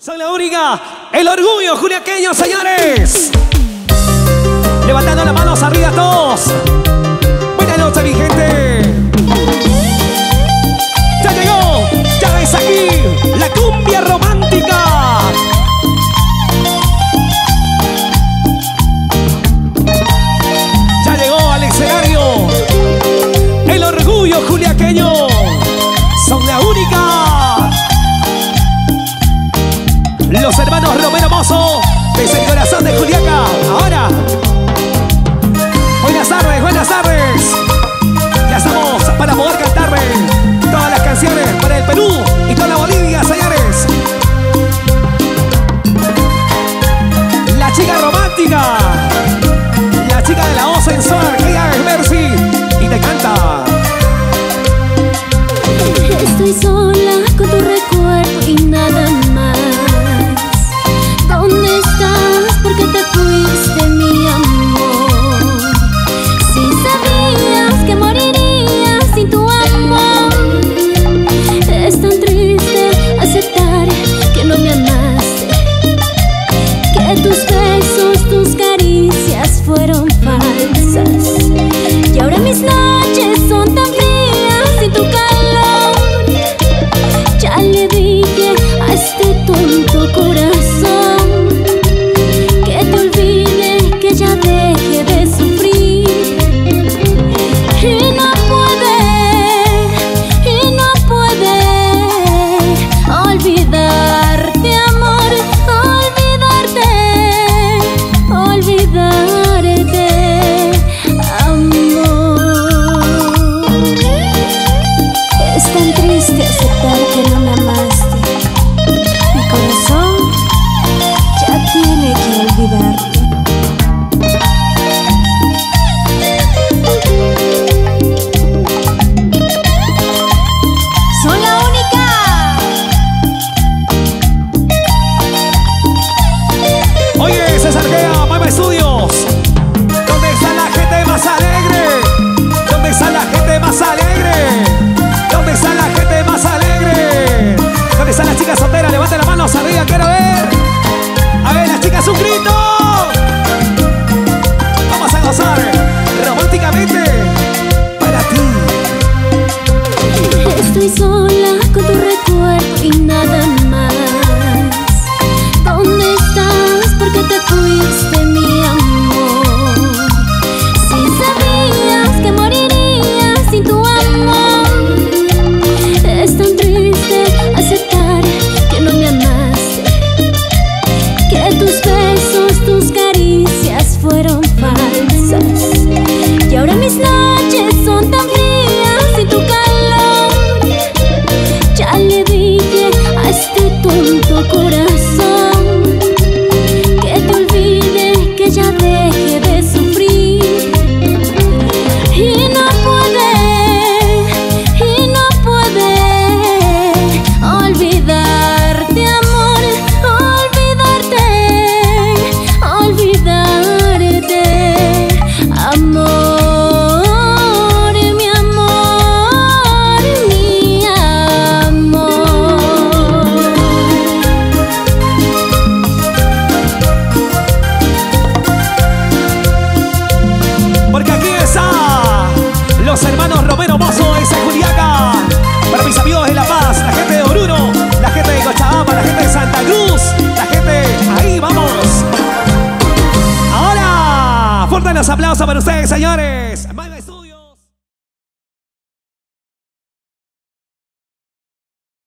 Soy la única, el orgullo juliaqueño, señores. Levantando las manos arriba todos. Buenas noches, mi gente. Ya llegó, ya ves aquí, la cumbia romántica. Ya llegó al escenario el orgullo juliaqueño. Son la única. Los hermanos Romero Mozo, desde el corazón de Juliaca. Ahora, buenas tardes. Ya estamos para poder cantarle todas las canciones para el Perú y toda la Bolivia, señores. La chica romántica, la chica de la voz sensual, que ella es Mercy y te canta. Estoy sola con tu recuerdo y nada más. ¿Dónde estás? ¿Por qué te fuiste, mi amor? Si sabías que moriría sin tu amor. Es tan triste aceptar que no me amaste, que tus besos, tus caricias fueron falsas. Y ahora mis noches son tan frías sin tu calor. Ya le dije a este tonto corazón que te olvide, que ya deje de sufrir. Y no puede olvidarte, amor, olvidarte, amor. Es tan triste aceptar que no me amaste. Mi corazón ya tiene que olvidarte. Soy la única. Oye, César Gea, Mama Estudios. ¿Dónde está la gente más alegre? ¿Dónde está la gente más alegre? ¿Dónde está la gente más alegre? ¿Dónde están las chicas solteras? Levanten las manos arriba, quiero ver. A ver, las chicas, un grito. Vamos a gozar románticamente para ti. Estoy sola con tu recuerdo y nada más. ¿Dónde estás? ¿Por qué te fuiste, mi amor? Si sabías que moriría sin tu amor. Es tan triste aceptar que no me amaste, que tus besos, tus caricias fueron falsas. Y ahora mis noches son tan frías sin tu calor. Ya le dije a este tonto corazón que te olvide, que ya deje de sufrir. Y no puede olvidarte, amor, olvidarte, amor, mi amor, mi amor. Porque aquí está los hermanos Romero Mozo de Juliaca. Para mis amigos de La Paz, la gente de Oruro, la gente de Cochabamba, la gente de Santa Cruz, la gente, ahí vamos. Ahora, fuertes los aplausos para ustedes, señores.